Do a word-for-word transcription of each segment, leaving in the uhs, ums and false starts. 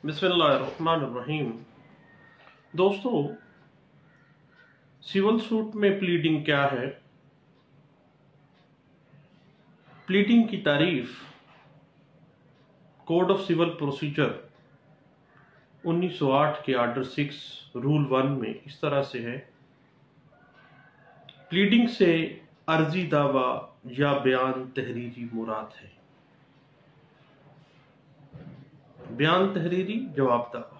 بسم اللہ الرحمن الرحیم۔ دوستو، سول سوٹ میں پلیڈنگ کیا ہے؟ پلیڈنگ کی تعریف کوڈ آف سول پروسیجر انیس سو آٹھ کے آرڈر سکس رول ون میں اس طرح سے ہے: پلیڈنگ سے عرضی دعویٰ یا بیان تحریری مراد ہے۔ بیان تحریری، جواب دعویٰ۔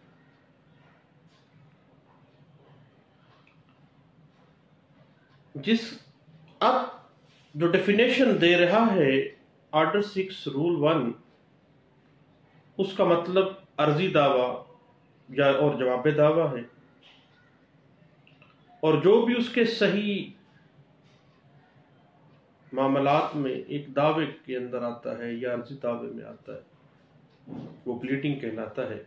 جس اب جو ڈیفینیشن دے رہا ہے آرڈر سکس رول ون، اس کا مطلب عرضی دعویٰ یا اور جواب دعویٰ ہے، اور جو بھی اس کے صحیح معاملات میں ایک دعوے کے اندر آتا ہے یا عرضی دعوے میں آتا ہے وہ پلیڈنگ کہلاتا ہے۔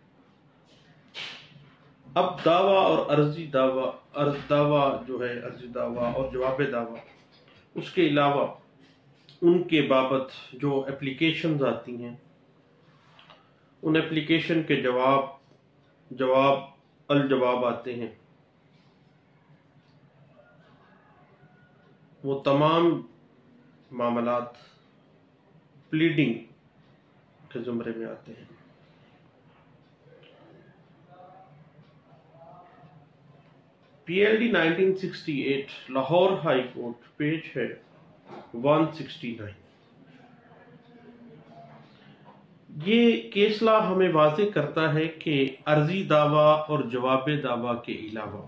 اب دعویٰ اور عرضی دعویٰ عرض دعویٰ جو ہے عرضی دعویٰ اور جواب دعویٰ، اس کے علاوہ ان کے بابت جو اپلیکیشنز آتی ہیں، ان اپلیکیشن کے جواب جواب الجواب آتے ہیں، وہ تمام معاملات پلیڈنگ کے زمرے میں آتے ہیں۔ P L D nineteen sixty eight Lahore high court, page ہے ون سکسٹی نائن۔ یہ کیس لا ہمیں واضح کرتا ہے کہ عرضی دعویٰ اور جواب دعویٰ کے علاوہ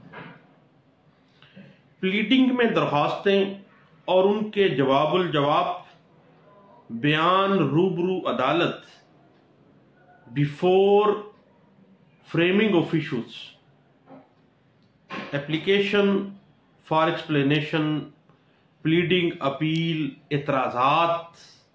پلیڈنگ میں درخواستیں اور ان کے جواب الجواب، بیان روبرو عدالت، before framing of issues, application for explanation, pleading, appeal, اعتراضات،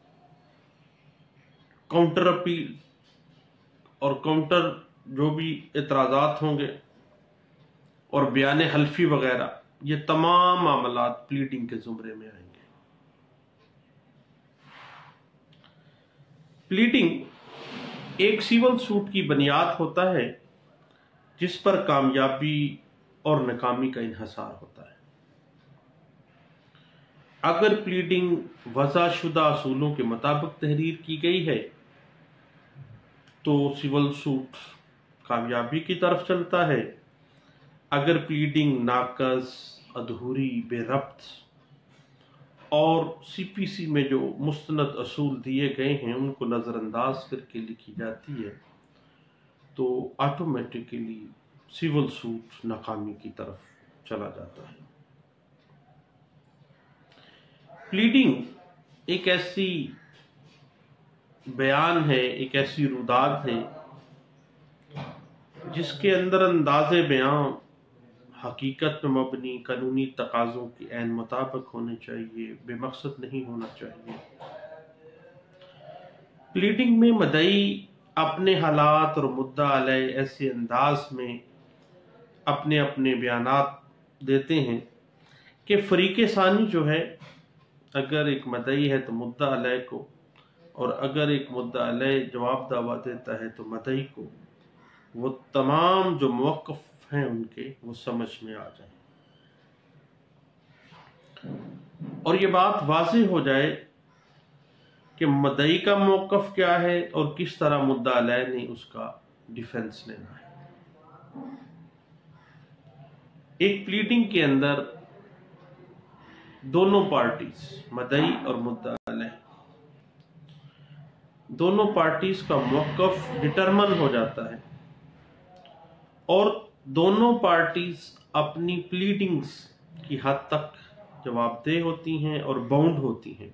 کاؤنٹر اپیل اور کاؤنٹر جو بھی اعتراضات ہوں گے، اور بیان حلفی وغیرہ، یہ تمام معاملات پلیڈنگ کے زمرے میں آئیں گے۔ پلیڈنگ ایک سول سوٹ کی بنیاد ہوتا ہے جس پر کامیابی اور ناکامی کا انحصار ہوتا ہے۔ اگر پلیڈنگ وضع شدہ اصولوں کے مطابق تحریر کی گئی ہے تو سول سوٹ کامیابی کی طرف چلتا ہے۔ اگر پلیڈنگ ناقص، ادھوری، بے ربط اور سی پی سی میں جو مستند اصول دیے گئے ہیں ان کو نظر انداز کر کے لکھی جاتی ہے تو آٹومیٹکلی سول سوٹ ناکامی کی طرف چلا جاتا ہے۔ پلیڈنگ ایک ایسی بیان ہے، ایک ایسی روداد ہے جس کے اندر انداز بیان حقیقت میں مبنی، قانونی تقاضوں کے عین مطابق ہونے چاہیے، بے مقصد نہیں ہونا چاہیے۔ پلیڈنگ میں مدعی اپنے حالات اور مدعا علیہ ایسے انداز میں اپنے اپنے بیانات دیتے ہیں کہ فریق ثانی جو ہے، اگر ایک مدعی ہے تو مدعا علیہ کو، اور اگر ایک مدعا علیہ جواب دعویٰ دیتا ہے تو مدعی کو، وہ تمام جو موقف ہیں ان کے وہ سمجھ میں آ جائیں، اور یہ بات واضح ہو جائے کہ مدعی کا موقف کیا ہے اور کس طرح مدعا علیہ نے اس کا ڈیفنس لینا ہے۔ ایک پلیڈنگ کے اندر دونوں پارٹیز، مدعی اور مدعا علیہ، دونوں پارٹیز کا موقف ڈٹرمن ہو جاتا ہے، اور دونوں پارٹیز اپنی پلیڈنگز کی حد تک جواب دہ ہوتی ہیں اور باؤنڈ ہوتی ہیں،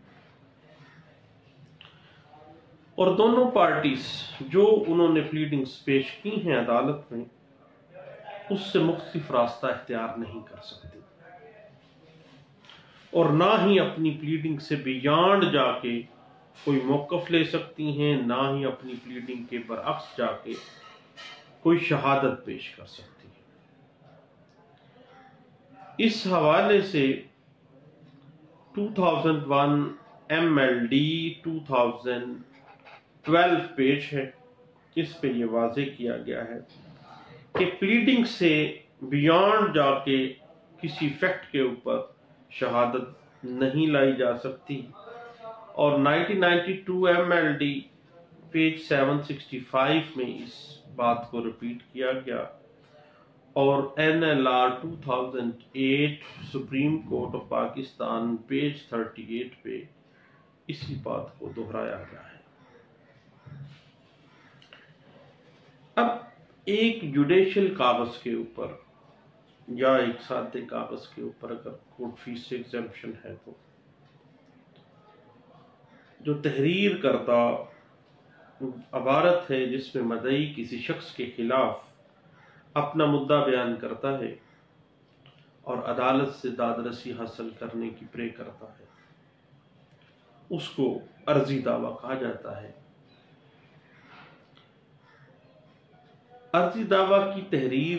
اور دونوں پارٹیز جو انہوں نے پلیڈنگز پیش کی ہیں عدالت میں اس سے مختلف راستہ اختیار نہیں کر سکتے، اور نہ ہی اپنی پلیڈنگ سے بیانڈ جا کے کوئی موقف لے سکتی ہیں، نہ ہی اپنی پلیڈنگ کے برعکس جا کے کوئی شہادت پیش کر سکتی ہیں۔ اس حوالے سے دو ہزار ایک ایم ایل ڈی دو ہزار بارہ پیج ہے اس پہ یہ واضح کیا گیا ہے کہ پلیڈنگ سے بیانڈ جا کے کسی فیکٹ کے اوپر شہادت نہیں لائی جا سکتی، اور nineteen ninety two M L D page seven sixty five میں اس بات کو ریپیٹ کیا گیا، اور N L R two thousand eight supreme court of Pakistan page thirty eight پہ اسی بات کو دہرایا گیا ہے۔ اب ایک جوڈیشل کاغذ کے اوپر یا ایک سادے کاغذ کے اوپر اگر کورٹ فیس سے ایگزمپشن ہے تو جو تحریر کرتا عبارت ہے جس میں مدعی کسی شخص کے خلاف اپنا مدعا بیان کرتا ہے اور عدالت سے داد رسی حاصل کرنے کی پرے کرتا ہے، اس کو عرضی دعویٰ کہا جاتا ہے۔ عرضی دعویٰ کی تحریر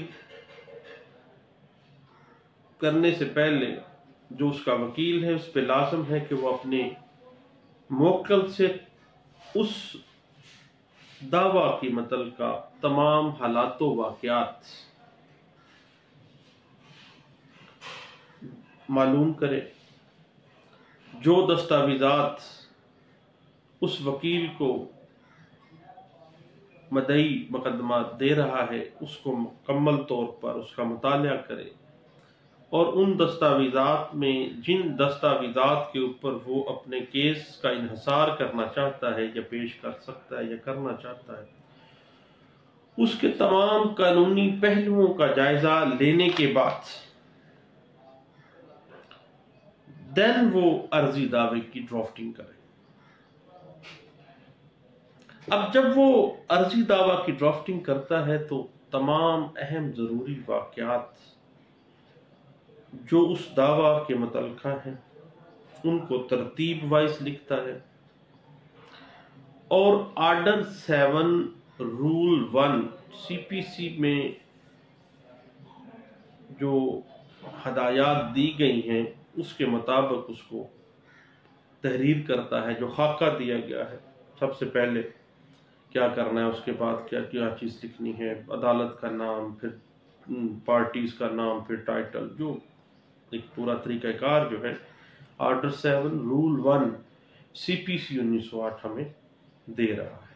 کرنے سے پہلے جو اس کا وکیل ہے اس پہ لازم ہے کہ وہ اپنے موکل سے اس دعویٰ کی متعلقہ تمام حالات و واقعات معلوم کرے، جو دستاویزات اس وکیل کو مدعی مقدمہ دے رہا ہے اس کو مکمل طور پر اس کا مطالعہ کرے، اور ان دستاویزات میں جن دستاویزات کے اوپر وہ اپنے کیس کا انحصار کرنا چاہتا ہے یا پیش کر سکتا ہے یا کرنا چاہتا ہے اس کے تمام قانونی پہلوؤں کا جائزہ لینے کے بعد دین وہ عرضی دعوے کی ڈرافٹنگ کرے۔ اب جب وہ عرضی دعویٰ کی ڈرافٹنگ کرتا ہے تو تمام اہم ضروری واقعات جو اس دعویٰ کے متعلقہ ہیں ان کو ترتیب وائز لکھتا ہے، اور order seven rule one C P C میں جو ہدایات دی گئی ہیں اس کے مطابق اس کو تحریر کرتا ہے۔ جو خاکہ دیا گیا ہے، سب سے پہلے کیا کرنا ہے، اس کے بعد کیا کیا چیز لکھنی ہے، عدالت کا نام، پھر پارٹیز کا نام، پھر ٹائٹل، جو ایک پورا طریقہ کار جو ہے order seven rule one C P C انیس سو آٹھ ہمیں دے رہا ہے۔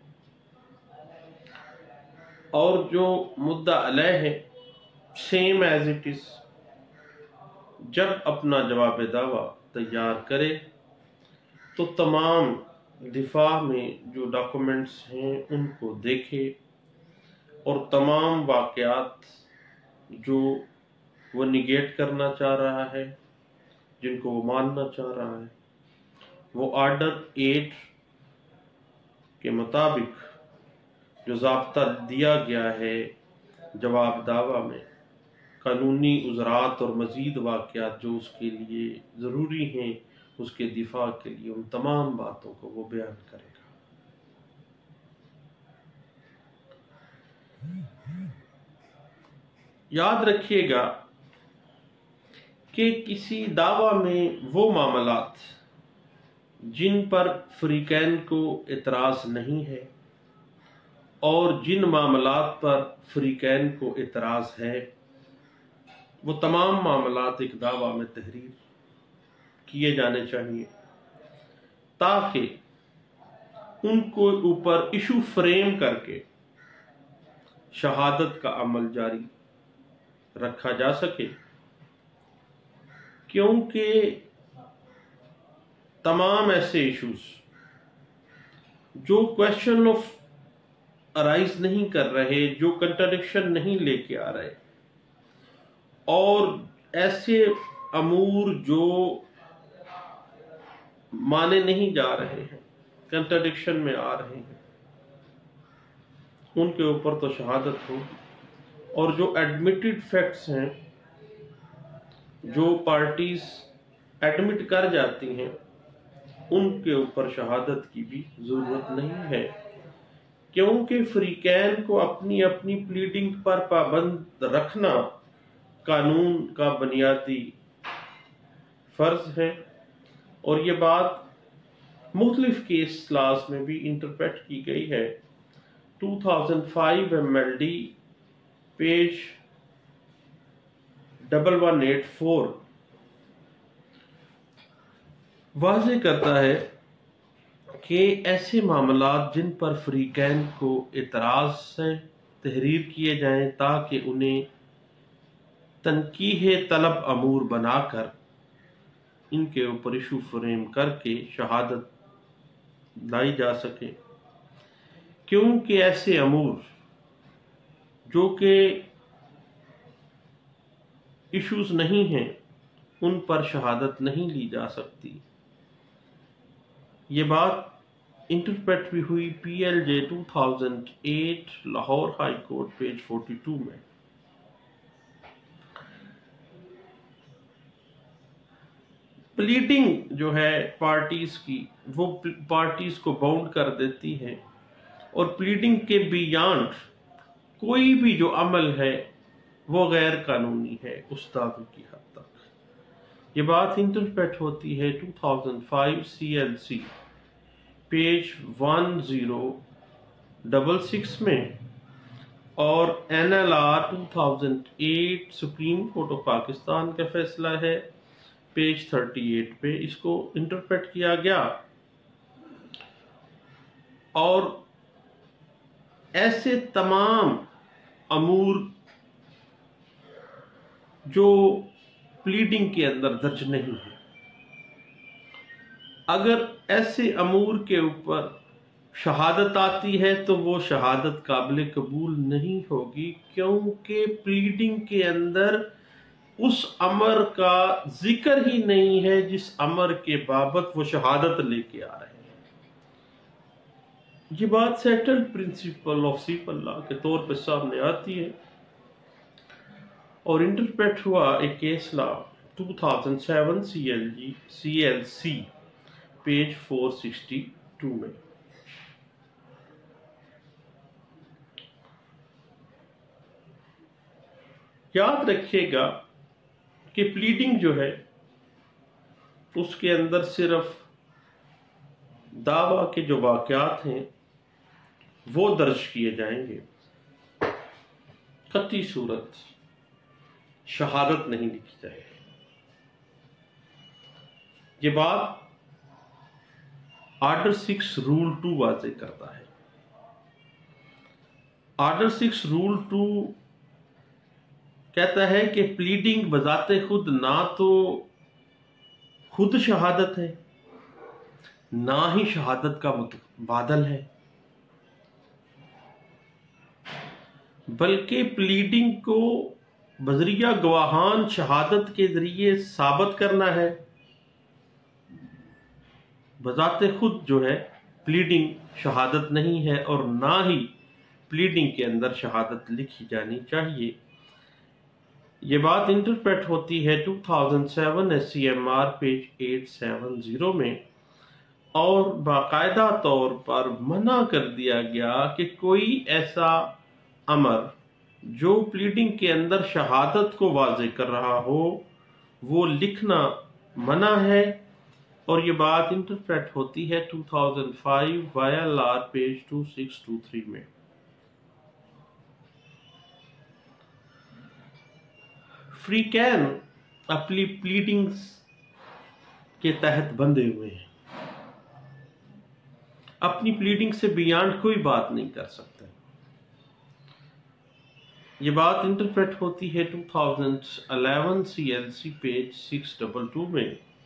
اور جو مدعا علیہ ہے سیم ایز اٹ از، جب اپنا جواب دعویٰ تیار کرے تو تمام دفاع میں جو ڈاکومنٹس ہیں ان کو دیکھے، اور تمام واقعات جو وہ نگیٹ کرنا چاہ رہا ہے، جن کو وہ ماننا چاہ رہا ہے، وہ آرڈر ایٹ کے مطابق جو ضابطہ دیا گیا ہے جواب دعویٰ میں، قانونی عذرات اور مزید واقعات جو اس کے لیے ضروری ہیں اس کے دفاع کے لیے، ان تمام باتوں کو وہ بیان کرے گا۔ یاد رکھیے گا کہ کسی دعویٰ میں وہ معاملات جن پر فریقین کو اعتراض نہیں ہے اور جن معاملات پر فریقین کو اعتراض ہے، وہ تمام معاملات ایک دعویٰ میں تحریر کیے جانے چاہیے تاکہ ان کو اوپر ایشو فریم کر کے شہادت کا عمل جاری رکھا جا سکے، کیونکہ تمام ایسے ایشوز جو کویشچن آف ارائز نہیں کر رہے، جو کنٹرڈکشن نہیں لے کے آ رہے، اور ایسے امور جو مانے نہیں جا رہے ہیں، کنٹرڈکشن میں آ رہے ہیں، ان کے اوپر تو شہادت ہو، اور جو ایڈمیٹڈ فیکٹس ہیں، جو پارٹیز ایڈمٹ کر جاتی ہیں، ان کے اوپر شہادت کی بھی ضرورت نہیں ہے، کیونکہ فریقین کو اپنی اپنی پلیڈنگ پر پابند رکھنا قانون کا بنیادی فرض ہے، اور یہ بات مختلف کیس لاز میں بھی انٹرپریٹ کی گئی ہے۔ Two thousand five M L D page double one eight four واضح کرتا ہے کہ ایسے معاملات جن پر فریقین کو اعتراض سے تحریر کیے جائیں تاکہ انہیں تنقیح طلب امور بنا کر ان کے اوپر ایشو فریم کر کے شہادت لائی جا سکے، کیونکہ ایسے امور جو کہ ایشوز نہیں ہیں ان پر شہادت نہیں لی جا سکتی۔ یہ بات انٹرپریٹ بھی ہوئی P L J two thousand eight Lahore high court page forty two میں۔ پلیڈنگ جو ہے پارٹیز کی، وہ پارٹیز کو باؤنڈ کر دیتی ہے، اور پلیڈنگ کے بیانڈ کوئی بھی جو عمل ہے وہ غیر قانونی ہے اس دعوے کی حد تک۔ یہ بات انٹرپریٹ ہوتی ہے two thousand five C L C page one zero double six میں، اور N L R two thousand eight supreme court of Pakistan کا فیصلہ ہے پیج تھرٹی ایٹ پہ اس کو انٹرپریٹ کیا گیا۔ اور ایسے تمام امور جو پلیڈنگ کے اندر درج نہیں ہے، اگر ایسے امور کے اوپر شہادت آتی ہے تو وہ شہادت قابل قبول نہیں ہوگی، کیونکہ پلیڈنگ کے اندر اس امر کا ذکر ہی نہیں ہے جس امر کے بابت وہ شہادت لے کے آ رہے ہیں۔ یہ بات settled principle of civil law کے طور پہ سامنے آتی ہے، اور انٹرپریٹ ہوا ایک case law two thousand seven C L G C L C page four sixty two میں۔ یاد رکھیے گا کہ پلیڈنگ جو ہے اس کے اندر صرف دعویٰ کے جو واقعات ہیں وہ درج کیے جائیں گے، قطعی صورت شہادت نہیں لکھی جائے گی۔ یہ بات آرڈر سکس رول ٹو واضح کرتا ہے۔ آرڈر سکس رول ٹو کہتا ہے کہ پلیڈنگ بذات خود نہ تو خود شہادت ہے، نہ ہی شہادت کا متبادل ہے، بلکہ پلیڈنگ کو بذریعہ گواہان شہادت کے ذریعے ثابت کرنا ہے۔ بذات خود جو ہے پلیڈنگ شہادت نہیں ہے، اور نہ ہی پلیڈنگ کے اندر شہادت لکھی جانی چاہیے۔ یہ بات انٹرپریٹ ہوتی ہے two thousand seven S C M R page eight seven zero میں، اور باقاعدہ طور پر منع کر دیا گیا کہ کوئی ایسا امر جو پلیڈنگ کے اندر شہادت کو واضح کر رہا ہو وہ لکھنا منع ہے، اور یہ بات انٹرپریٹ ہوتی ہے two thousand five Y L R page two six two three میں۔ فریقین اپنی پلیڈنگز کے تحت بندھے ہوئے ہیں، اپنی پلیڈنگ سے بیانڈ کوئی بات نہیں کر سکتے۔ یہ بات انٹرپریٹ ہوتی ہے two thousand eleven C L C page six double two میں،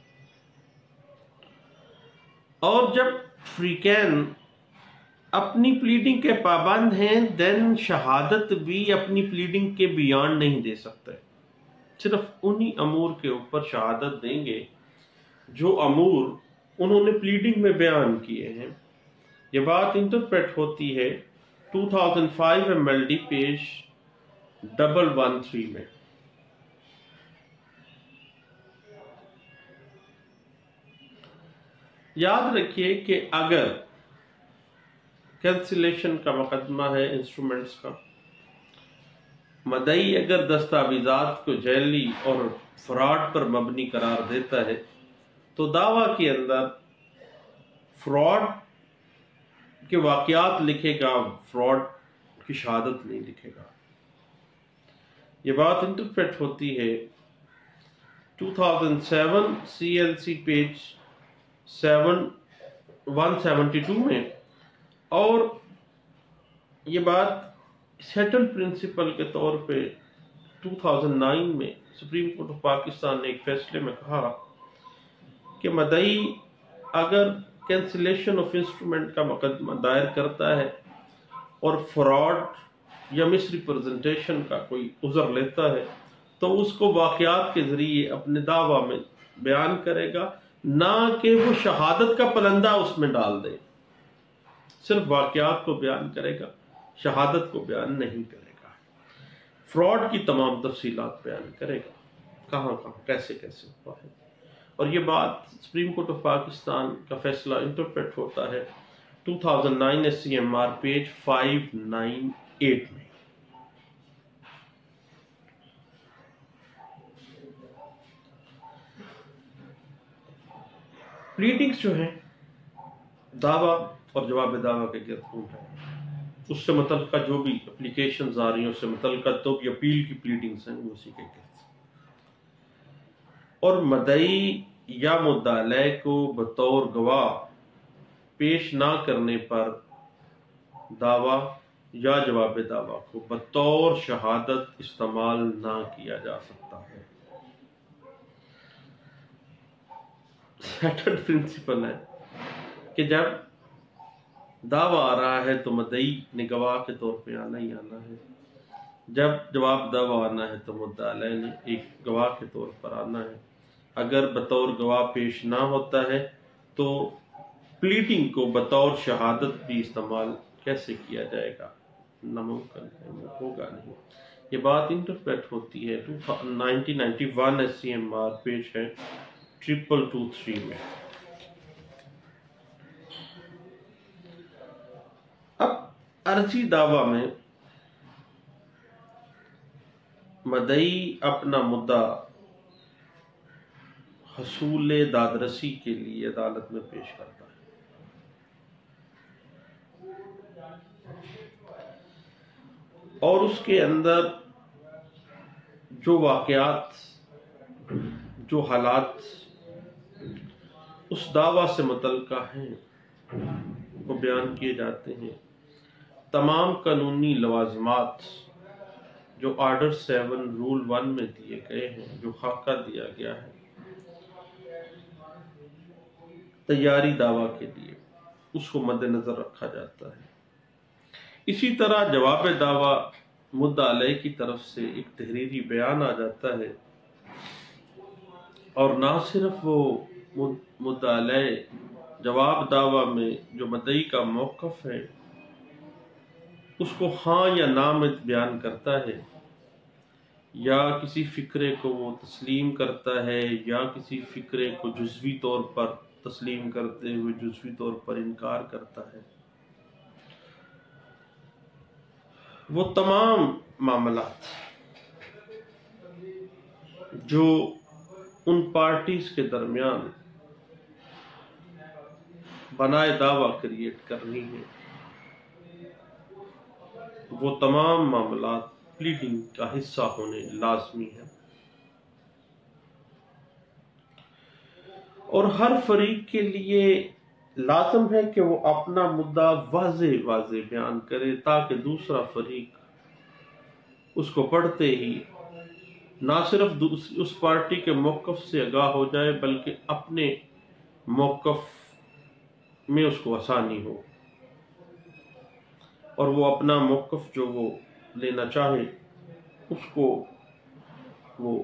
اور جب فریقین اپنی پلیڈنگ کے پابند ہیں دین شہادت بھی اپنی پلیڈنگ کے بیانڈ نہیں دے سکتے، صرف انہی امور کے اوپر شہادت دیں گے جو امور انہوں نے پلیڈنگ میں بیان کیے ہیں۔ یہ بات انٹرپریٹ ہوتی ہے two thousand five M L D page double one three میں۔ یاد رکھیے کہ اگر کینسلیشن کا مقدمہ ہے انسٹرومنٹس کا، مدعی اگر دستاویزات کو جعلی اور فراڈ پر مبنی قرار دیتا ہے تو دعویٰ کے اندر فراڈ کے واقعات لکھے گا، فراڈ کی شہادت نہیں لکھے گا۔ یہ بات انٹرپریٹ ہوتی ہے دو ہزار سات C L C page seven one seventy two میں، اور یہ بات سیٹل پرنسپل کے طور پہ دو ہزار نو میں سپریم کورٹ آف پاکستان نے ایک فیصلے میں کہا کہ مدعی اگر کینسلیشن آف انسٹرومنٹ کا مقدمہ دائر کرتا ہے اور فراڈ یا مس ریپرزنٹیشن کا کوئی عذر لیتا ہے تو اس کو واقعات کے ذریعے اپنے دعویٰ میں بیان کرے گا، نہ کہ وہ شہادت کا پلندہ اس میں ڈال دے۔ صرف واقعات کو بیان کرے گا، شہادت کو بیان نہیں کرے گا۔ فراڈ کی تمام تفصیلات بیان کرے گا، کہاں کہاں کیسے کیسے ہوا ہے۔ اور یہ بات سپریم کورٹ آف پاکستان کا فیصلہ انٹرپریٹ ہوتا ہے دو ہزار نو S C M R page پانچ سو اٹھانوے میں۔ پلیڈنگز جو ہیں دعویٰ اور جواب دعویٰ کے گرد گھوم ہے، اس سے متعلقہ جو بھی اپلیکیشنز آ رہی ہیں اس سے متعلقہ تو بھی اپیل کی پلیڈنگز ہیں، وہ اسی کے گرد۔ اور مدعی یا مدعا علیہ کو بطور گواہ پیش نہ کرنے پر دعویٰ یا جواب دعویٰ کو بطور شہادت استعمال نہ کیا جا سکتا ہے۔ سیٹلڈ پرنسپل ہے کہ جب دعویٰ آ رہا ہے تو مدعی نے گواہ کے طور پہ آنا ہی آنا ہے، جب جواب دعویٰ آنا ہے تو مدعا علیہ نے ایک گواہ کے طور پر آنا ہے۔ اگر بطور گواہ پیش نہ ہوتا ہے تو پلیڈنگ کو بطور شہادت بھی استعمال کیسے کیا جائے گا؟ ناممکن ہے، ہوگا نہیں۔ یہ بات انٹرپریٹ ہوتی ہے nineteen ninety one S C M R page ہے ٹریپل ٹو تھری میں۔ اب عرضی دعویٰ میں مدعی اپنا مدعا حصول دادرسی کے لیے عدالت میں پیش کرتا ہے۔ اور اس کے اندر جو واقعات، جو حالات اس دعویٰ سے متعلقہ ہیں وہ بیان کیے جاتے ہیں۔ تمام قانونی لوازمات جو آرڈر سیون رول ون میں دیے گئے ہیں، جو خاکہ دیا گیا ہے تیاری دعویٰ کے لیے، اس کو مد نظر رکھا جاتا ہے۔ اسی طرح جواب دعویٰ مدعا علیہ کی طرف سے ایک تحریری بیان آ جاتا ہے، اور نہ صرف وہ مدعا علیہ جواب دعویٰ میں جو مدعی کا موقف ہے اس کو ہاں یا نہ میں بیان کرتا ہے، یا کسی فکرے کو وہ تسلیم کرتا ہے، یا کسی فکرے کو جزوی طور پر تسلیم کرتے ہوئے جزوی طور پر انکار کرتا ہے۔ وہ تمام معاملات جو ان پارٹیز کے درمیان بنائے دعویٰ کریٹ کرنی ہے، وہ تمام معاملات پلیڈنگ کا حصہ ہونے لازمی ہے۔ اور ہر فریق کے لیے لازم ہے کہ وہ اپنا مدعا واضح واضح بیان کرے تاکہ دوسرا فریق اس کو پڑھتے ہی نہ صرف اس پارٹی کے موقف سے آگاہ ہو جائے بلکہ اپنے موقف میں اس کو آسانی ہو، اور وہ اپنا موقف جو وہ لینا چاہے اس کو وہ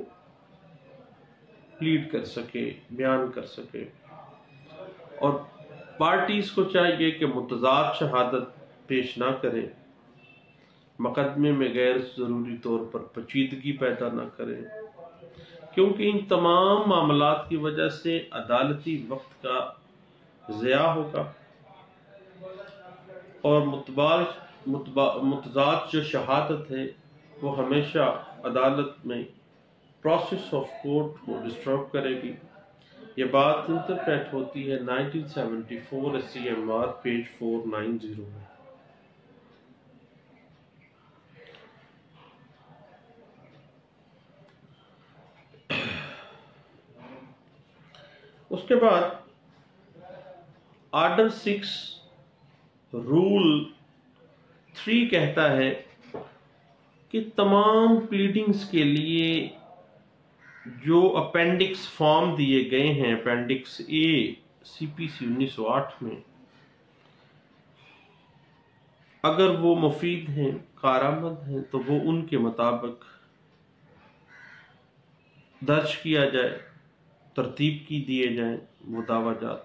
پلیڈ کر سکے، بیان کر سکے۔ اور پارٹیز کو چاہیے کہ متضاد شہادت پیش نہ کرے، مقدمے میں غیر ضروری طور پر پیچیدگی پیدا نہ کرے، کیونکہ ان تمام معاملات کی وجہ سے عدالتی وقت کا ضیاع ہوگا، اور متضاد جو شہادت ہے وہ ہمیشہ عدالت میں پروسیس آف کورٹ کو ڈسٹرب کرے گی، یہ بات انٹرپریٹ ہوتی ہے nineteen seventy four S C M R page four nine zero میں. اس کے بعد آرڈر سکس رول تھری کہتا ہے کہ تمام پلیڈنگز کے لیے جو اپینڈکس فارم دیے گئے ہیں اپینڈکس اے سی پی سی انیس سو آٹھ میں، اگر وہ مفید ہیں، کارآمد ہیں، تو وہ ان کے مطابق درج کیا جائے، ترتیب کی دیے جائیں وہ دعویٰ جات.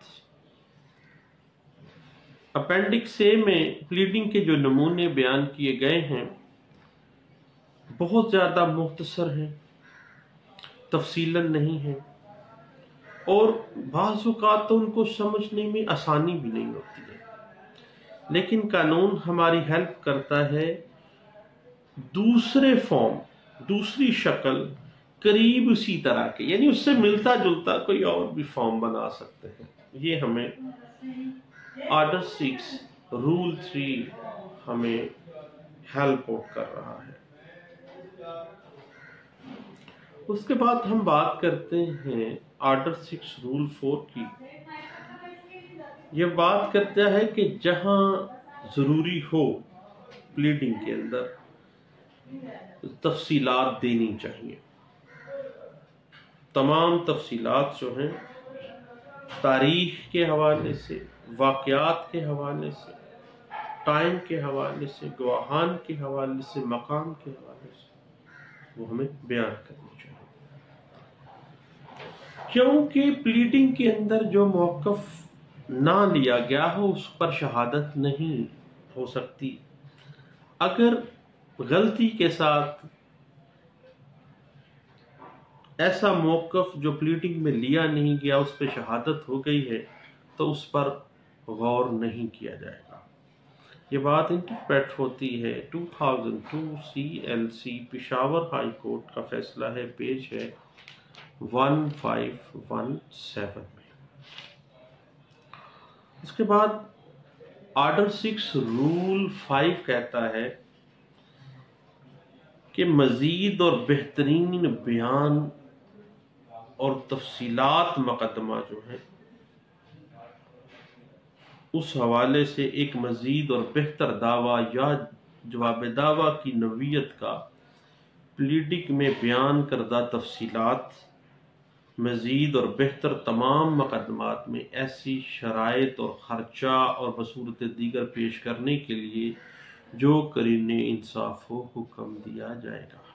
اپینڈکس اے میں پلیڈنگ کے جو نمونے بیان کیے گئے ہیں بہت زیادہ مختصر ہیں، تفصیلاً نہیں ہیں، اور بعض اوقات تو ان کو سمجھنے میں آسانی بھی نہیں ہوتی ہے. لیکن قانون ہماری ہیلپ کرتا ہے دوسرے فارم، دوسری شکل قریب اسی طرح کے، یعنی اس سے ملتا جلتا کوئی اور بھی فارم بنا سکتے ہیں. یہ ہمیں آرڈر سکس رول تھری ہمیں ہیلپ آؤٹ کر رہا ہے. اس کے بعد ہم بات کرتے ہیں آرڈر سکس رول فور کی. یہ بات کرتا ہے کہ جہاں ضروری ہو پلیڈنگ کے اندر تفصیلات دینی چاہیے. تمام تفصیلات جو ہیں تاریخ کے حوالے سے، واقعات کے حوالے سے، ٹائم کے حوالے سے، گواہان کے حوالے سے، مقام کے حوالے سے وہ ہمیں بیان کرنی چاہیے. کیونکہ پلیڈنگ کے اندر جو موقف نہ لیا گیا ہو اس پر شہادت نہیں ہو سکتی. اگر غلطی کے ساتھ ایسا موقف جو پلیڈنگ میں لیا نہیں گیا اس پہ شہادت ہو گئی ہے تو اس پر غور نہیں کیا جائے گا. یہ بات انٹرپریٹ ہوتی ہے two thousand two C L C Peshawar high court کا فیصلہ ہے، پیج ہے ون فائیو ون سیون میں. اس کے بعد آرڈر سکس رول فائیو کہتا ہے کہ مزید اور بہترین بیان اور تفصیلات مقدمہ جو ہے اس حوالے سے ایک مزید اور بہتر دعویٰ یا جواب دعویٰ کی نوعیت کا پلیڈنگ میں بیان کردہ تفصیلات مزید اور بہتر تمام مقدمات میں ایسی شرائط اور خرچہ اور بصورت دیگر پیش کرنے کے لیے جو قرینِ انصاف ہو حکم دیا جائے گا.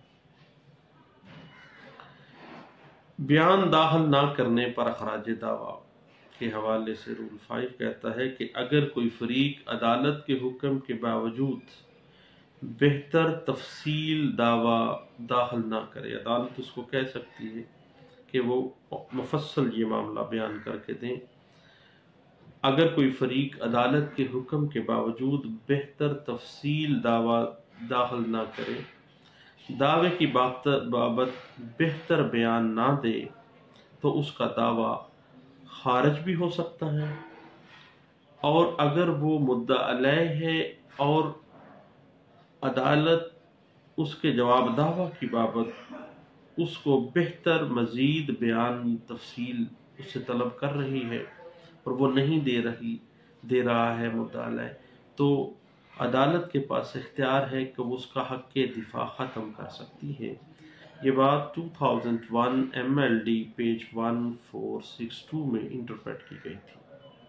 بیان داخل نہ کرنے پر اخراج دعویٰ کے حوالے سے رول فائیو کہتا ہے کہ اگر کوئی فریق عدالت کے حکم کے باوجود بہتر تفصیل دعویٰ داخل نہ کرے، عدالت اس کو کہہ سکتی ہے کہ وہ مفصل یہ معاملہ بیان کر کے دیں. اگر کوئی فریق عدالت کے حکم کے باوجود بہتر تفصیل دعویٰ داخل نہ کرے، دعوے کی بابت بہتر بیان نہ دے تو اس کا دعویٰ خارج بھی ہو سکتا ہے، اور اگر وہ مدعا علیہ ہے اور عدالت اس کے جواب دعویٰ کی بابت اس کو بہتر مزید بیان تفصیل اس سے طلب کر رہی ہے اور وہ نہیں دے رہی دے رہا ہے مدعا علیہ، تو عدالت کے پاس اختیار ہے کہ وہ اس کا حق کے دفاع ختم کر سکتی ہے. یہ بات two thousand one M L D page one four six two میں انٹرپریٹ کی گئی تھی.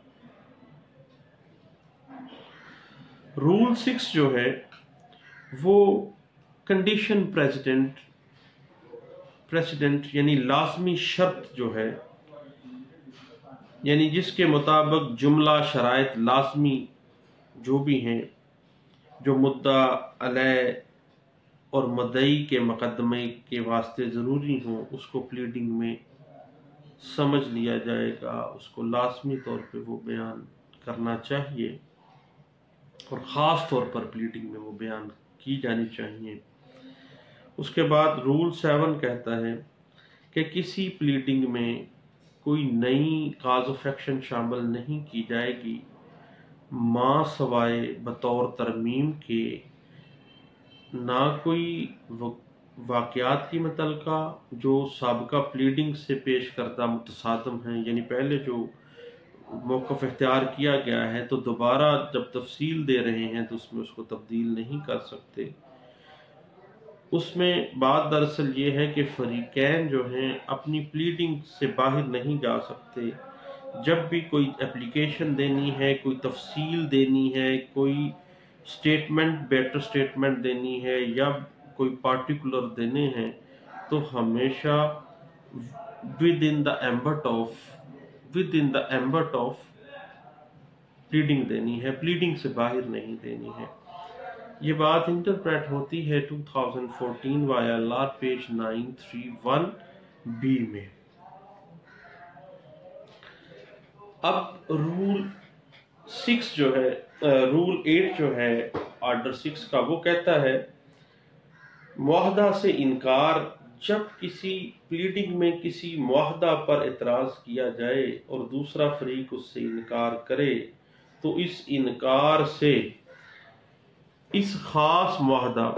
رول سکس جو ہے وہ کنڈیشن پریسیڈنٹ پریسیڈنٹ یعنی لازمی شرط جو ہے، یعنی جس کے مطابق جملہ شرائط لازمی جو بھی ہیں جو مدعا علیہ اور مدعی کے مقدمے کے واسطے ضروری ہوں اس کو پلیڈنگ میں سمجھ لیا جائے گا، اس کو لازمی طور پہ وہ بیان کرنا چاہیے اور خاص طور پر پلیڈنگ میں وہ بیان کی جانی چاہیے. اس کے بعد رول سیون کہتا ہے کہ کسی پلیڈنگ میں کوئی نئی کاز آف ایکشن شامل نہیں کی جائے گی ماں سوائے بطور ترمیم کے نہ کوئی واقعات کی متعلقہ جو سابقہ پلیڈنگ سے پیش کردہ متصادم ہیں، یعنی پہلے جو موقف اختیار کیا گیا ہے تو دوبارہ جب تفصیل دے رہے ہیں تو اس میں اس کو تبدیل نہیں کر سکتے۔ اس میں بات دراصل یہ ہے کہ فریقین جو ہیں اپنی پلیڈنگ سے باہر نہیں جا سکتے۔ جب بھی کوئی اپلیکیشن دینی ہے، کوئی تفصیل دینی ہے، کوئی سٹیٹمنٹ بیٹر سٹیٹمنٹ دینی ہے یا کوئی پارٹیکولر دینے ہیں تو ہمیشہ within the ambit of within the ambit of pleading دینی ہے، پلیڈنگ سے باہر نہیں دینی ہے۔ یہ بات انٹرپریٹ ہوتی ہے دو ہزار چودہ وائی ایل آر پیج نو تھری ون بی میں۔ اب رول سکس جو ہے رول ایٹ جو ہے آرڈر سکس کا، وہ کہتا ہے معاہدہ سے انکار۔ جب کسی پلیڈنگ میں کسی معاہدہ پر اعتراض کیا جائے اور دوسرا فریق اس سے انکار کرے تو اس انکار سے اس خاص معاہدہ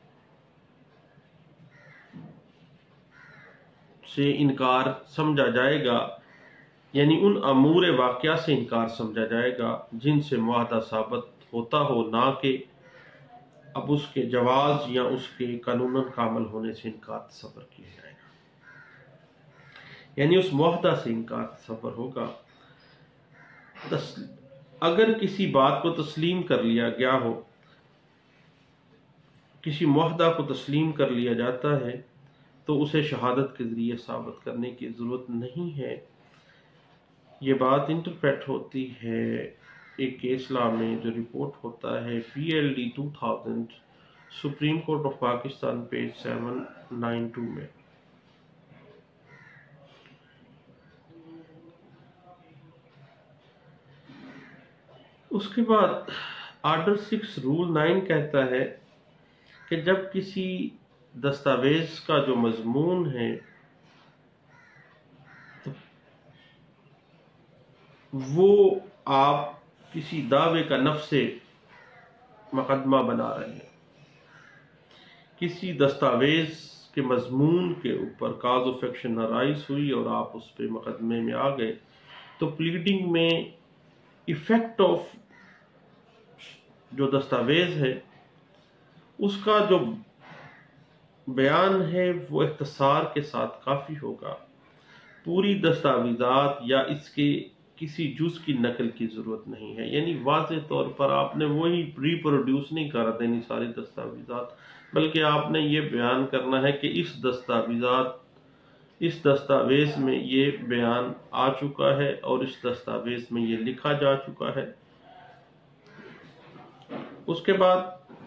سے انکار سمجھا جائے گا، یعنی ان امور واقعہ سے انکار سمجھا جائے گا جن سے معاہدہ ثابت ہوتا ہو، نہ کہ اب اس کے جواز یا اس کے قانوناً کامل ہونے سے انکار تصور کیا جائے گا، یعنی اس معاہدہ سے انکار تصور ہوگا۔ اگر کسی بات کو تسلیم کر لیا گیا ہو، کسی معاہدہ کو تسلیم کر لیا جاتا ہے تو اسے شہادت کے ذریعے ثابت کرنے کی ضرورت نہیں ہے۔ یہ بات انٹرپریٹ ہوتی ہے ایک کیس لا میں جو رپورٹ ہوتا ہے P L D two thousand supreme court of Pakistan page seven nine two میں۔ اس کے بعد آرڈر سکس رول نائن کہتا ہے کہ جب کسی دستاویز کا جو مضمون ہے وہ آپ کسی دعوے کا نفس مقدمہ بنا رہے ہیں، کسی دستاویز کے مضمون کے اوپر کاز آف ایکشن ارائز ہوئی اور آپ اس پہ مقدمے میں آ گئے، تو پلیڈنگ میں ایفیکٹ آف جو دستاویز ہے اس کا جو بیان ہے وہ اختصار کے ساتھ کافی ہوگا۔ پوری دستاویزات یا اس کے کسی جز کی نقل کی ضرورت نہیں ہے، یعنی واضح طور پر آپ نے وہی ریپروڈیوس نہیں کر دینی ساری دستاویزات، بلکہ آپ نے یہ بیان کرنا ہے کہ اس دستاویزات اس دستاویز میں یہ بیان آ چکا ہے اور اس دستاویز میں یہ لکھا جا چکا ہے۔ اس کے بعد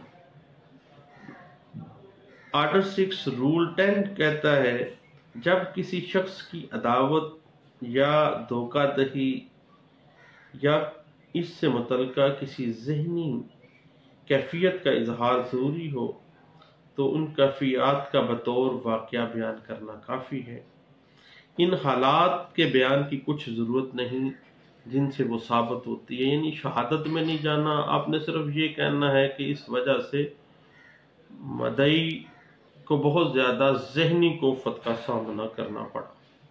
آرڈر سکس رول ٹین کہتا ہے جب کسی شخص کی عداوت یا دھوکہ دہی یا اس سے متعلقہ کسی ذہنی کیفیت کا اظہار ضروری ہو تو ان کیفیات کا بطور واقعہ بیان کرنا کافی ہے۔ ان حالات کے بیان کی کچھ ضرورت نہیں جن سے وہ ثابت ہوتی ہے، یعنی شہادت میں نہیں جانا، آپ نے صرف یہ کہنا ہے کہ اس وجہ سے مدعی کو بہت زیادہ ذہنی کوفت کا سامنا کرنا پڑا۔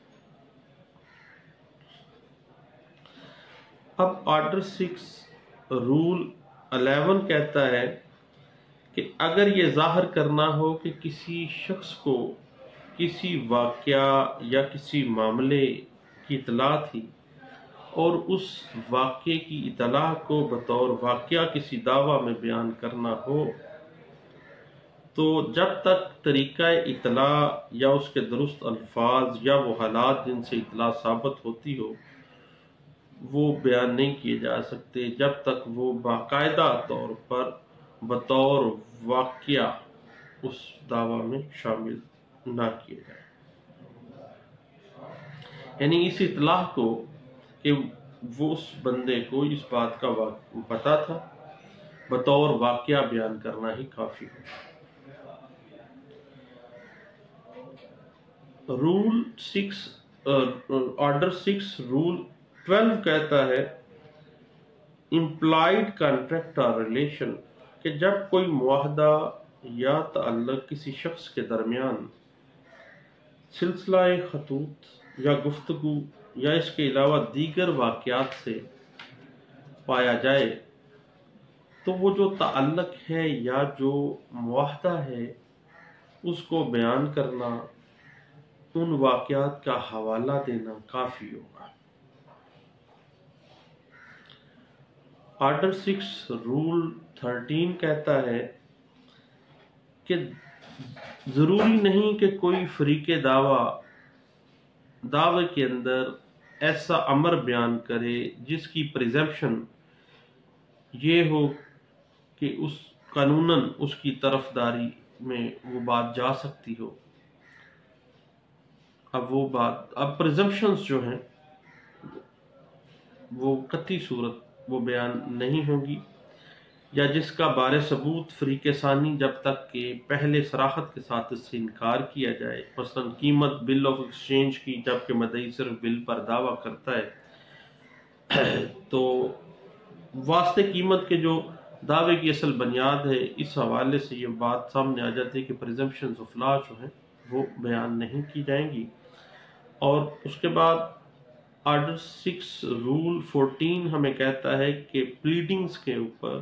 اب آرڈر سکس رول الیون کہتا ہے کہ اگر یہ ظاہر کرنا ہو کہ کسی شخص کو کسی واقعہ یا کسی معاملے کی اطلاع تھی اور اس واقعے کی اطلاع کو بطور واقعہ کسی دعویٰ میں بیان کرنا ہو تو جب تک طریقہ اطلاع یا اس کے درست الفاظ یا وہ حالات جن سے اطلاع ثابت ہوتی ہو وہ بیان نہیں کیے جا سکتے جب تک وہ باقاعدہ طور پر بطور واقعہ اس دعویٰ میں شامل نہ کیے جائیں، یعنی اس اطلاع کو کہ وہ اس بندے کو اس بات کا پتہ تھا بطور واقعہ بیان کرنا ہی کافی ہے۔ Rule six order six rule twelve کہتا ہے امپلائڈ کانٹریکٹ اور ریلیشن، کہ جب کوئی معاہدہ یا تعلق کسی شخص کے درمیان سلسلہ خطوط یا گفتگو یا اس کے علاوہ دیگر واقعات سے پایا جائے تو وہ جو تعلق ہے یا جو معاہدہ ہے اس کو بیان کرنا، ان واقعات کا حوالہ دینا کافی ہوگا۔ آرڈر سکس رول تھرٹین کہتا ہے کہ ضروری نہیں کہ کوئی فریق دعویٰ دعوے کے اندر ایسا امر بیان کرے جس کی پریزمپشن یہ ہو کہ اس قانوناً اس کی طرفداری میں وہ بات جا سکتی ہو۔ اب وہ بات اب پریزمپشنز جو ہیں وہ قطعی صورت وہ بیان نہیں ہوگی، یا جس کا بار ثبوت فریق ثانی جب تک کہ پہلے صراحت کے ساتھ اس سے انکار کیا جائے، مثلا قیمت بل آف ایکسچینج کی جبکہ مدعی صرف بل پر دعویٰ کرتا ہے، تو واسطے قیمت کے جو دعوے کی اصل بنیاد ہے، اس حوالے سے یہ بات سامنے آ جاتی ہے کہ پریزمپشنز آف لا جو ہیں وہ بیان نہیں کی جائیں گی۔ اور اس کے بعد آرڈر سکس رول فورٹین ہمیں کہتا ہے کہ پلیڈنگز کے اوپر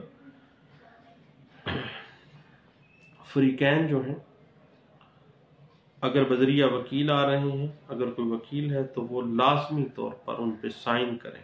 فریقین جو ہیں اگر بذریعہ وکیل آ رہے ہیں، اگر کوئی وکیل ہے تو وہ لازمی طور پر ان پہ سائن کریں۔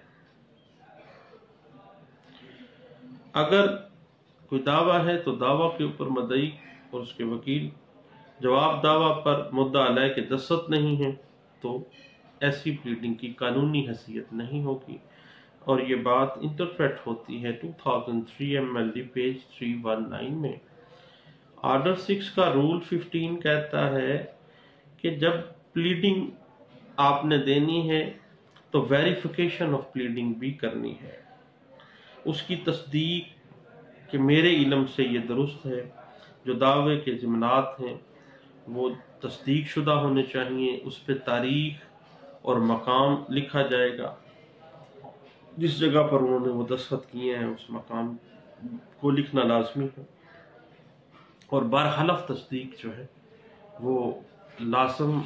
اگر کوئی دعویٰ ہے تو دعویٰ کے اوپر مدعی اور اس کے وکیل جواب دعویٰ پر مدعا علیہ کے دستخط نہیں ہیں تو ایسی پلیڈنگ کی قانونی حیثیت نہیں ہوگی، اور یہ بات انٹرپریٹ ہوتی ہے دو ہزار تین ایم ایل ڈی پیج تین سو انیس میں۔ آرڈر سکس کا رول ففٹین کہتا ہے کہ جب پلیڈنگ آپ نے دینی ہے تو ویریفیکیشن آف پلیڈنگ بھی کرنی ہے، اس کی تصدیق کہ میرے علم سے یہ درست ہے، جو دعوے کے ضمنات ہیں وہ تصدیق شدہ ہونے چاہیے، اس پہ تاریخ اور مقام لکھا جائے گا، جس جگہ پر انہوں نے وہ دستخط کیے ہیں اس مقام کو لکھنا لازمی ہے، اور برحلف تصدیق جو ہے وہ لازم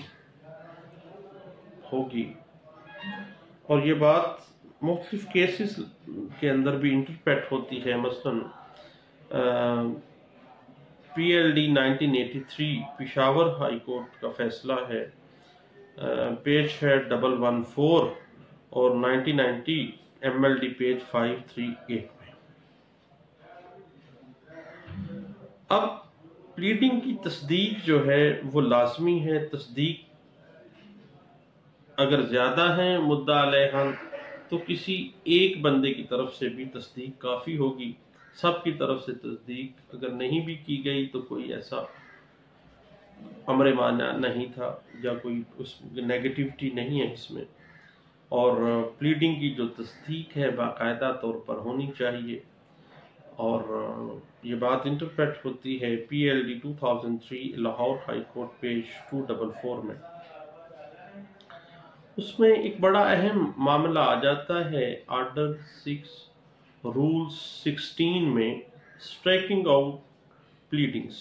ہوگی۔ اور یہ بات مختلف کیسز کے اندر بھی انٹرپریٹ ہوتی ہے، مثلا P L D nineteen eighty three Peshawar high court کا فیصلہ ہے، پیج ہے ڈبل ون فور، اور nineteen ninety M L D page five three eight میں۔ اب پلیڈنگ کی تصدیق جو ہے وہ لازمی ہے، تصدیق اگر زیادہ ہیں مدعا علیہ تو کسی ایک بندے کی طرف سے بھی تصدیق کافی ہوگی، سب کی طرف سے تصدیق اگر نہیں بھی کی گئی تو کوئی ایسا امر مانع نہیں تھا یا کوئی اس نیگیٹیوٹی نہیں ہے اس میں، اور پلیڈنگ کی جو تصدیق ہے باقاعدہ طور پر ہونی چاہیے، اور یہ بات انٹرپریٹ ہوتی ہے پی ایل ڈی دو ہزار تین لاہور ہائی کورٹ پیج دو سو چار میں۔ اس میں ایک بڑا اہم معاملہ آ جاتا ہے آرڈر سکس رول سکسٹین میں، اسٹرائکنگ آؤٹ پلیڈنگز۔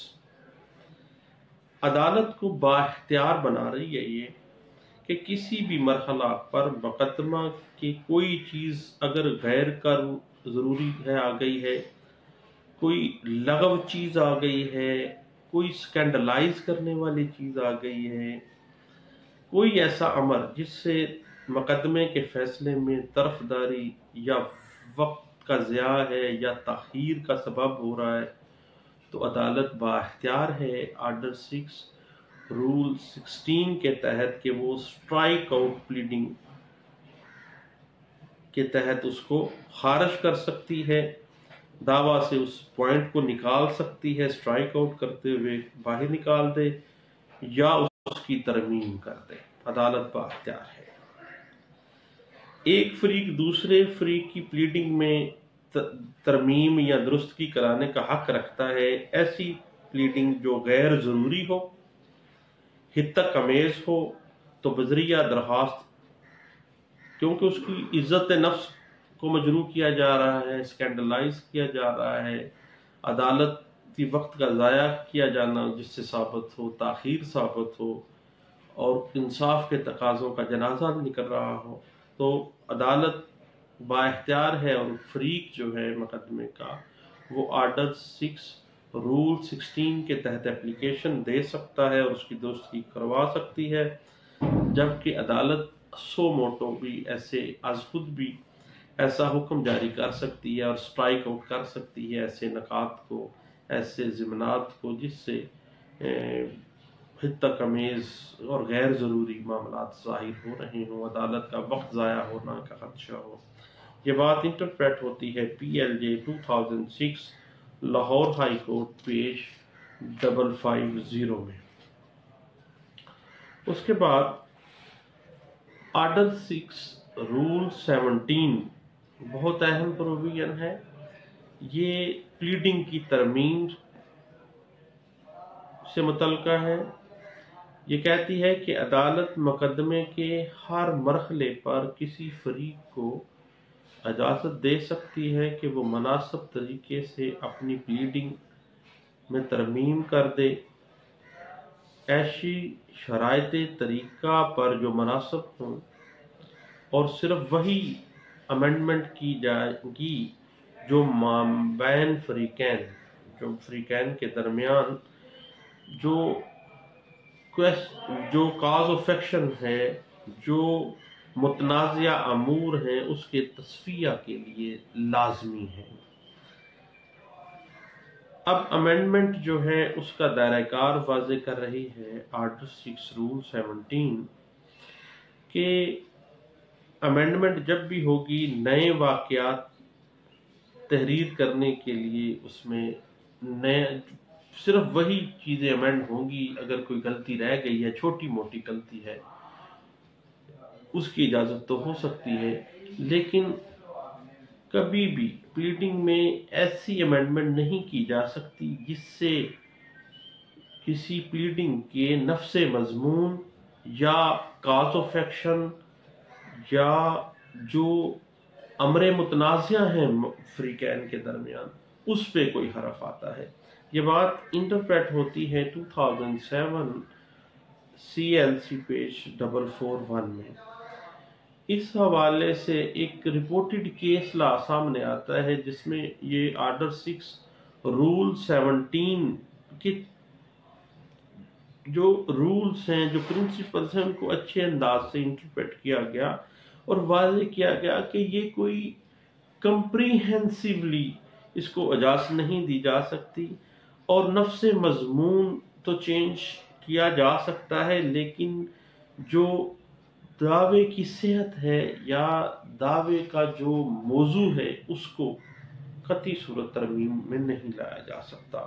عدالت کو بااختیار بنا رہی ہے یہ کہ کسی بھی مرحلہ پر مقدمہ کی کوئی چیز اگر غیر کر ضروری ہے آ گئی ہے، کوئی لغو چیز آ گئی ہے، کوئی سکینڈلائز کرنے والی چیز آ گئی ہے، کوئی ایسا امر جس سے مقدمے کے فیصلے میں طرفداری یا وقت کا ضیاع ہے یا تاخیر کا سبب ہو رہا ہے، تو عدالت بااختیار ہے آرڈر سکس رول سکسٹین کے تحت کہ وہ اسٹرائک آؤٹ پلیڈنگ کے تحت اس کو خارج کر سکتی ہے، دعویٰ سے اس پوائنٹ کو نکال سکتی ہے، اسٹرائک آؤٹ کرتے ہوئے باہر نکال دے یا اس کی ترمیم کر دے، عدالت بااختیار ہے۔ ایک فریق دوسرے فریق کی پلیڈنگ میں ترمیم یا درستگی کرانے کا حق رکھتا ہے، ایسی پلیڈنگ جو غیر ضروری ہو، حد تک امیز ہو، تو بذریعہ درخواست، کیونکہ اس کی عزت نفس کو مجروح کیا جا رہا ہے، اسکینڈلائز کیا جا رہا ہے، عدالتی وقت کا ضائع کیا جانا جس سے ثابت ہو، تاخیر ثابت ہو اور انصاف کے تقاضوں کا جنازہ نکل رہا ہو، تو عدالت با اختیار ہے اور فریق جو ہے مقدمے کا وہ آرڈر سکس رول سکسٹین کے تحت اپلیکیشن دے سکتا ہے اور اس کی درستگی کروا سکتی ہے، جبکہ عدالت سو موٹو بھی ایسے از خود بھی ایسا حکم جاری کر سکتی ہے اور سٹرائک آؤٹ کر سکتی ہے ایسے نکات کو، ایسے ضمنات کو جس سے خطہ کمیز اور غیر ضروری معاملات ظاہر ہو رہے ہوں، عدالت کا وقت ضائع ہونا کا خدشہ ہو۔ یہ بات انٹرپریٹ ہوتی ہے P L J two thousand six Lahore high court page double five zero میں۔ اس کے بعد آرڈر سکس رول سیونٹین بہت اہم پروویژن ہے۔ یہ پلیڈنگ کی ترمیم سے متعلقہ ہے۔ یہ کہتی ہے کہ عدالت مقدمے کے ہر مرحلے پر کسی فریق کو اجازت دے سکتی ہے کہ وہ مناسب طریقے سے اپنی پلیڈنگ میں ترمیم کر دے، ایسی شرائط طریقہ پر جو مناسب ہوں، اور صرف وہی امینڈمنٹ کی جائے گی جو مابین فریقین جو فریقین کے درمیان جو جو کاز آف ایکشن ہے، جو متنازع امور ہیں، اس کے تصفیہ کے لیے لازمی ہے۔ اب امینڈمنٹ جو ہے اس کا دائرہ کار واضح کر رہی ہے آرڈر سکس رول سیونٹین کہ امینڈمنٹ جب بھی ہوگی نئے واقعات تحریر کرنے کے لیے اس میں نئے صرف وہی چیزیں امینڈ ہوں گی، اگر کوئی غلطی رہ گئی ہے، چھوٹی موٹی غلطی ہے، اس کی اجازت تو ہو سکتی ہے، لیکن کبھی بھی پلیڈنگ میں ایسی امینڈمنٹ نہیں کی جا سکتی جس سے کسی پلیڈنگ کے نفس مضمون یا کاز آف ایکشن یا جو امر متنازع ہیں فریقین کے درمیان اس پہ کوئی حرف آتا ہے۔ یہ بات انٹرپریٹ ہوتی ہے two thousand seven C L C page double four one میں۔ اس حوالے سے ایک رپورٹڈ کیس لا سامنے آتا ہے جس میں یہ آرڈر سکس رول سیونٹین کے جو رولز ہیں، جو پرنسپلز ہیں، ان کو اچھے انداز سے انٹرپریٹ کیا گیا اور واضح کیا گیا کہ یہ کوئی کمپریہنسولی اس کو اجازت نہیں دی جا سکتی، اور نفس مضمون تو چینج کیا جا سکتا ہے، لیکن جو دعوے کی صحت ہے یا دعوے کا جو موضوع ہے اس کو قطعی صورت ترمیم میں نہیں لایا جا سکتا۔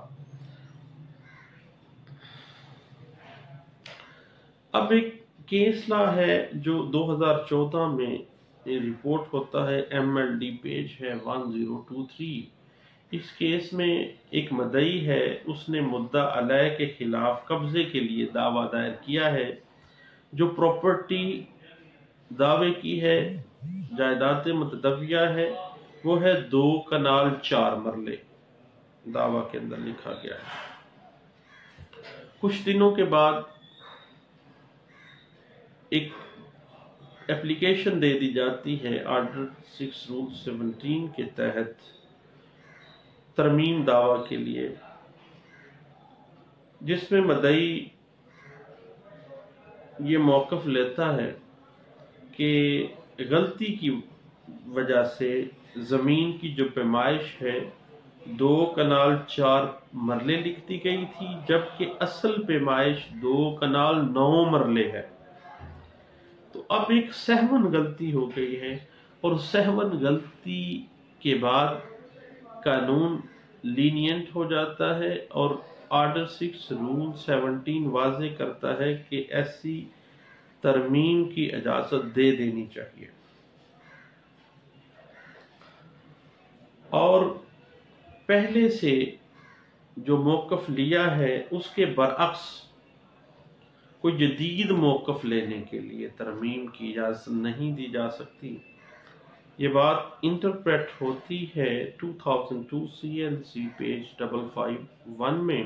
اب ایک کیس لا ہے جو دو ہزار چودہ میں رپورٹ ہوتا ہے، ایم ایل ڈی پیج ہے ون زیرو ٹو تھری۔ اس کیس میں ایک مدعی ہے، اس نے مدعا علیہ کے خلاف قبضے کے لیے دعویٰ دائر کیا ہے۔ جو پراپرٹی دعوے کی ہے، جائیداد متداویہ ہے، وہ ہے دو کنال چار مرلے، دعویٰ کے اندر لکھا گیا ہے۔ کچھ دنوں کے بعد ایک اپلیکیشن دے دی جاتی ہے آرڈر سکس رول سیونٹین کے تحت ترمیم دعویٰ کے لیے، جس میں مدعی یہ موقف لیتا ہے کہ غلطی کی وجہ سے زمین کی جو پیمائش ہے دو کنال چار مرلے لکھ دی گئی تھی، جبکہ اصل پیمائش دو کنال نو مرلے ہے۔ تو اب ایک سہون غلطی ہو گئی ہے، اور سہون غلطی کے بعد قانون لینینٹ ہو جاتا ہے، اور آرڈر سکس رول سیونٹین واضح کرتا ہے کہ ایسی ترمیم کی اجازت دے دینی چاہیے۔ اور پہلے سے جو موقف لیا ہے اس کے برعکس کوئی جدید موقف لینے کے لیے ترمیم کی اجازت نہیں دی جا سکتی۔ یہ بات انٹرپریٹ ہوتی ہے دو ہزار دو C L C page double five one میں،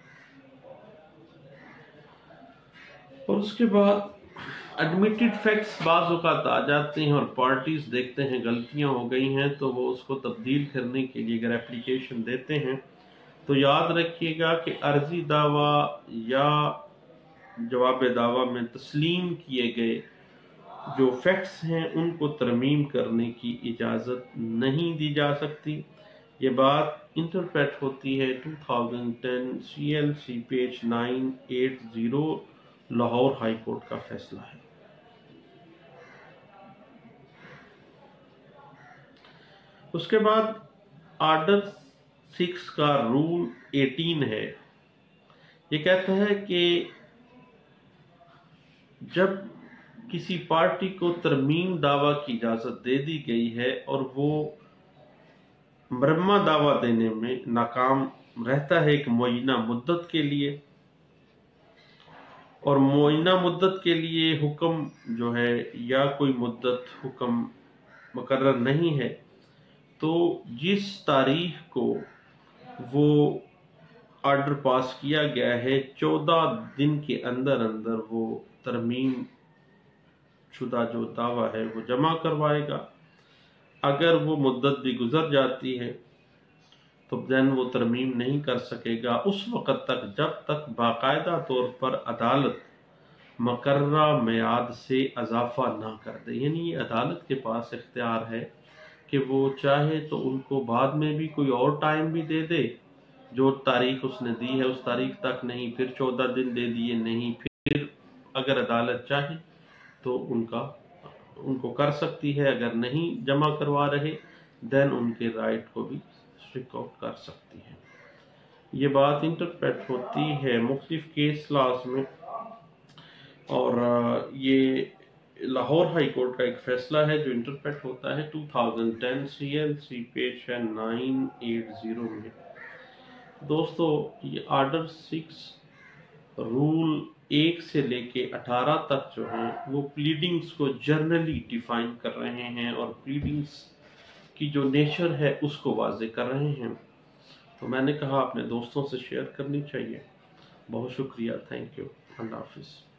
اور اس کے بعد ایڈمیٹڈ فیکٹس بعض اوقات آ جاتے ہیں اور پارٹیز دیکھتے ہیں غلطیاں ہو گئی ہیں تو وہ اس کو تبدیل کرنے کے لیے اگر اپلیکیشن دیتے ہیں تو یاد رکھیے گا کہ عرضی دعویٰ یا جواب دعویٰ میں تسلیم کیے گئے جو فیکٹس ہیں ان کو ترمیم کرنے کی اجازت نہیں دی جا سکتی۔ یہ بات انٹرپریٹ ہوتی ہے دو ہزار دس C L C page nine eight zero Lahore high court کا فیصلہ ہے۔ اس کے بعد آرڈر سکس کا رول ایٹین ہے۔ یہ کہتا ہے کہ جب کسی پارٹی کو ترمیم دعویٰ کی اجازت دے دی گئی ہے اور وہ مرمہ دعویٰ دینے میں ناکام رہتا ہے ایک معینہ مدت کے لیے، اور معینہ مدت کے لیے حکم جو ہے یا کوئی مدت حکم مقرر نہیں ہے، تو جس تاریخ کو وہ آرڈر پاس کیا گیا ہے چودہ دن کے اندر اندر وہ ترمیم شدہ جو دعویٰ ہے وہ جمع کروائے گا۔ اگر وہ مدت بھی گزر جاتی ہے تو دین وہ ترمیم نہیں کر سکے گا اس وقت تک جب تک باقاعدہ طور پر عدالت مقررہ میعاد سے اضافہ نہ کر دے۔ یعنی یہ عدالت کے پاس اختیار ہے کہ وہ چاہے تو ان کو بعد میں بھی کوئی اور ٹائم بھی دے دے، جو تاریخ اس نے دی ہے اس تاریخ تک نہیں، پھر چودہ دن دے دیے نہیں، پھر اگر عدالت چاہے تو ان کا ان کو کر سکتی ہے، اگر نہیں جمع کروا رہے دین ان کے رائٹ کو بھی اسٹرک آؤٹ کر سکتی ہے۔ یہ بات انٹرپریٹ ہوتی ہے مختلف کیس لاز میں، اور یہ لاہور ہائی کورٹ کا ایک فیصلہ ہے جو انٹرپریٹ ہوتا ہے دو ہزار دس سی ایل سی پیج ہے نائن ایٹ زیرو میں۔ دوستو یہ آرڈر سکس رول ایک سے لے کے اٹھارہ تک جو ہیں وہ پلیڈنگز کو جرنلی ڈیفائن کر رہے ہیں اور پلیڈنگز کی جو نیچر ہے اس کو واضح کر رہے ہیں، تو میں نے کہا اپنے دوستوں سے شیئر کرنی چاہیے۔ بہت شکریہ، تھینک یو، اللہ حافظ۔